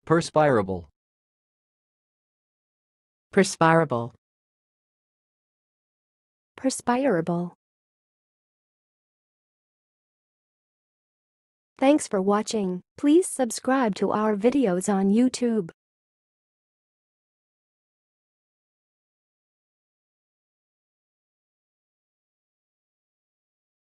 per-SPYR-uh-bul. Perspirable. per-SPYR-uh-bul. Thanks for watching. Please subscribe to our videos on YouTube.